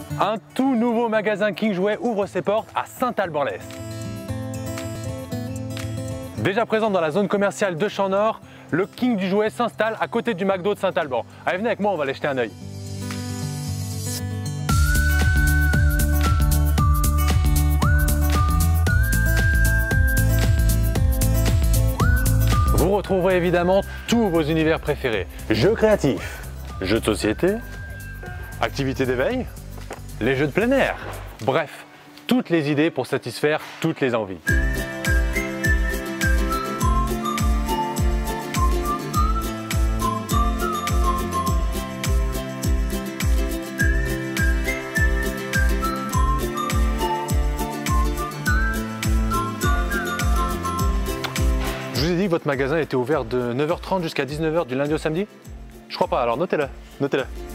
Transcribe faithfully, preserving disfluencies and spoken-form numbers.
Un tout nouveau magasin King Jouet ouvre ses portes à Saint-Alban-l'Est. Déjà présent dans la zone commerciale de Champ-Nord, le King du Jouet s'installe à côté du McDo de Saint-Alban. Allez, venez avec moi, on va aller jeter un œil. Vous retrouverez évidemment tous vos univers préférés. Jeux créatifs, jeux de société, activités d'éveil, les jeux de plein air. Bref, toutes les idées pour satisfaire toutes les envies. Je vous ai dit que votre magasin était ouvert de neuf heures trente jusqu'à dix-neuf heures du lundi au samedi? Je crois pas, alors notez-le, notez-le.